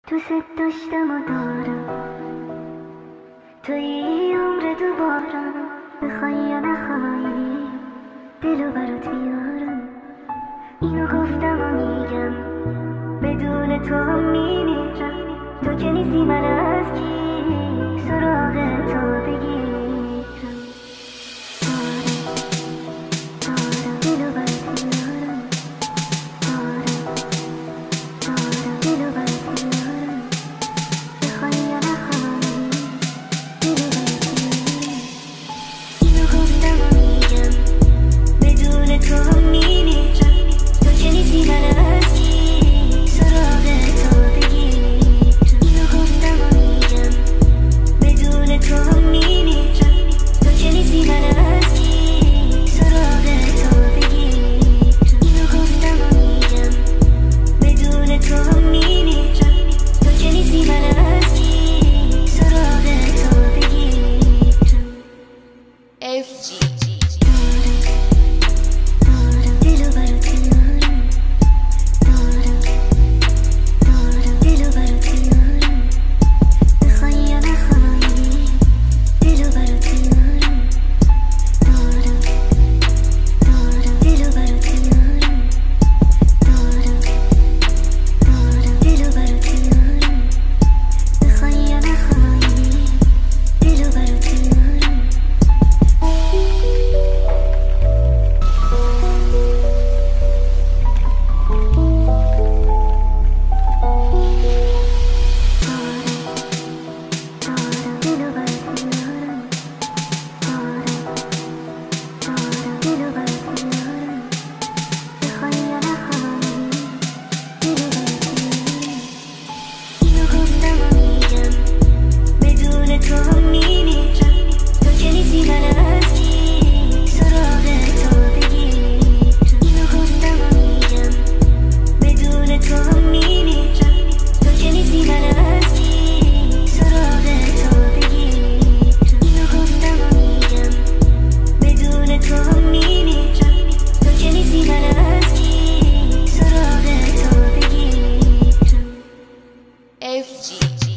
دوست داشتم و دارم توی عمر دوبارم، بخوای یا نخوای دلو برات میارم. اینو گفتم و میگم بدون تو هم میمیرم. تو که نیستی من از کی سراغ تو بگیرم. دارم دلو برات میارم. دارم دلو برات میارم. بخوای یا نخوای دلو برات میارم. اینو گفتم و میگم بدون تو هم میمیرم. تو که نیستی من از کی سراغ تو بگیرم. اینو گفتم و میگم بدون تو هم میمیرم. تو که نیستی من از کی سراغ تو بگیرم. اینو گفتم و میگم بدون تو هم میمیرم. تو که نیستی من از کی سراغ تو بگیرم. FG دارم دلو برات میارم. دارم دلو برات میارم. بخوای یا نخوای دلو برات میارم. دارم دلو برات میارم. دارم دلو برات میارم. بخوای یا نخوای دلو برات میارم. دلو برات میارم. دلو برات میارم. بخوای یا نخوای دلو برات میارم. اینو گفتم و میگم بدون تو هم میمیرم. تو که نیستی من از کی سراغ تو بگیرم. اینو گفتم و میگم بدون تو هم میمیرم. تو که نیستی من از کی سراغ تو بگیرم. اینو گفتم و میگم بدون تو هم میمیرم. تو که نیستی من از کی سراغ تو بگیرم. FG